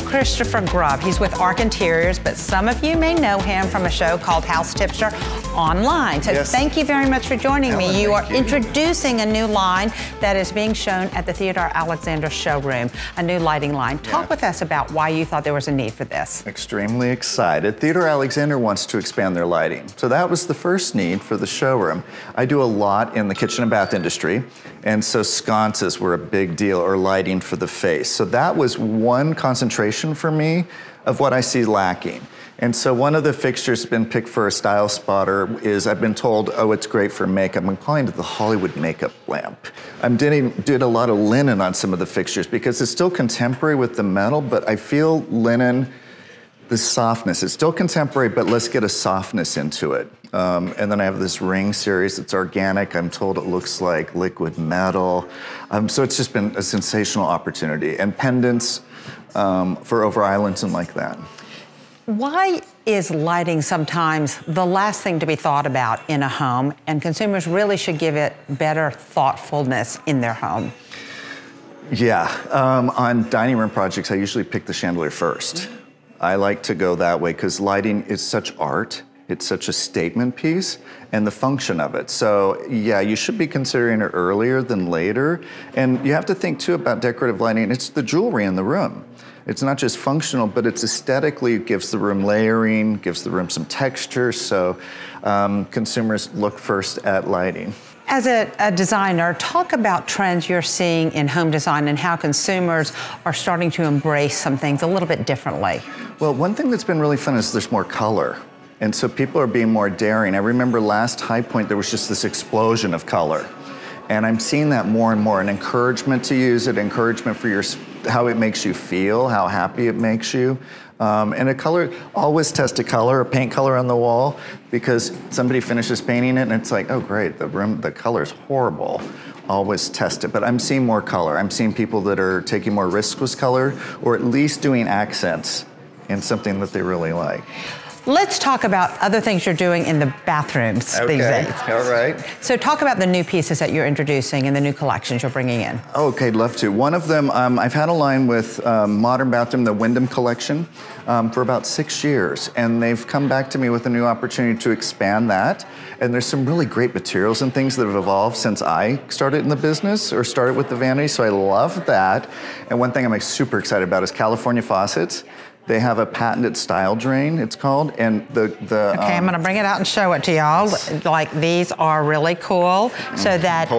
Christopher Grubb. He's with Arc Interiors, but some of you may know him from a show called House Tipster online. So thank you very much for joining me. You are introducing a new line that is being shown at the Theodore Alexander showroom, a new lighting line. Talk with us about why you thought there was a need for this. Extremely excited. Theodore Alexander wants to expand their lighting. So that was the first need for the showroom. I do a lot in the kitchen and bath industry, and so sconces were a big deal, or lighting for the face. So that was one concentration for me of what I see lacking. And so one of the fixtures been picked for a style spotter is, I've been told, oh, it's great for makeup. I'm calling it the Hollywood makeup lamp. Did a lot of linen on some of the fixtures because it's still contemporary with the metal, but I feel linen, the softness, it's still contemporary, but let's get a softness into it. And then I have this ring series that's organic. I'm told it looks like liquid metal. So it's just been a sensational opportunity. And pendants for over islands and like that. Why is lighting sometimes the last thing to be thought about in a home, and consumers really should give it better thoughtfulness in their home? Yeah, on dining room projects, I usually pick the chandelier first. I like to go that way because lighting is such art. It's such a statement piece, and the function of it. So yeah, you should be considering it earlier than later. And you have to think too about decorative lighting. It's the jewelry in the room. It's not just functional, but it's aesthetically, it gives the room layering, gives the room some texture. So consumers look first at lighting. As a designer, talk about trends you're seeing in home design and how consumers are starting to embrace some things a little bit differently. Well, one thing that's been really fun is there's more color. And so people are being more daring. I remember last High Point, there was just this explosion of color. And I'm seeing that more and more, an encouragement to use it, encouragement for how it makes you feel, how happy it makes you. And a color, always test a color, a paint color on the wall, because somebody finishes painting it and it's like, oh great, the color's horrible. Always test it, but I'm seeing more color. I'm seeing people that are taking more risks with color, or at least doing accents in something that they really like. Let's talk about other things you're doing in the bathrooms these days. All right. So talk about the new pieces that you're introducing and the new collections you're bringing in. Okay, love to. One of them, I've had a line with Modern Bathroom, the Wyndham collection, for about 6 years. And they've come back to me with a new opportunity to expand that. And there's some really great materials and things that have evolved since I started in the business, or started with the vanity, so I love that. And one thing I'm super excited about is California faucets. They have a patented style drain, it's called, and okay, I'm gonna bring it out and show it to y'all. Like, these are really cool, so that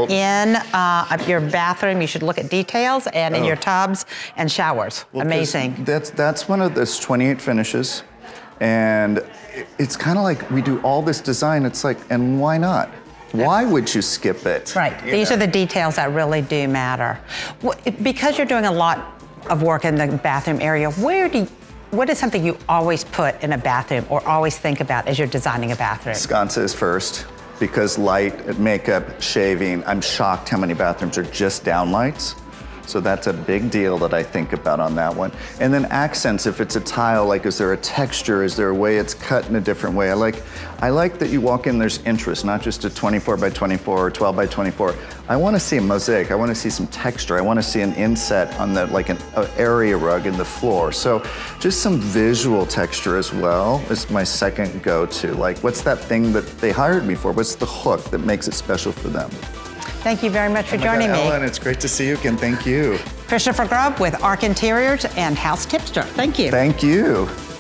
in your bathroom, you should look at details, and in your tubs and showers. Well, amazing. That's one of those 28 finishes, and it's kind of like we do all this design, it's like, and why not? Why would you skip it? Right, these are the details that really do matter. Because you're doing a lot of work in the bathroom area, what is something you always put in a bathroom or always think about as you're designing a bathroom? Sconces first, because light, makeup, shaving, I'm shocked how many bathrooms are just downlights. So that's a big deal that I think about on that one. And then accents, if it's a tile, like is there a texture, is there a way it's cut in a different way? I like that you walk in, there's interest, not just a 24 by 24 or 12 by 24. I want to see a mosaic, I want to see some texture, I want to see an inset on the, like an area rug in the floor. So just some visual texture as well is my second go-to. Like, what's that thing that they hired me for? What's the hook that makes it special for them? Thank you very much for joining me. Ellen, it's great to see you again. Thank you. Christopher Grubb with Arc Interiors and House Tipster. Thank you. Thank you.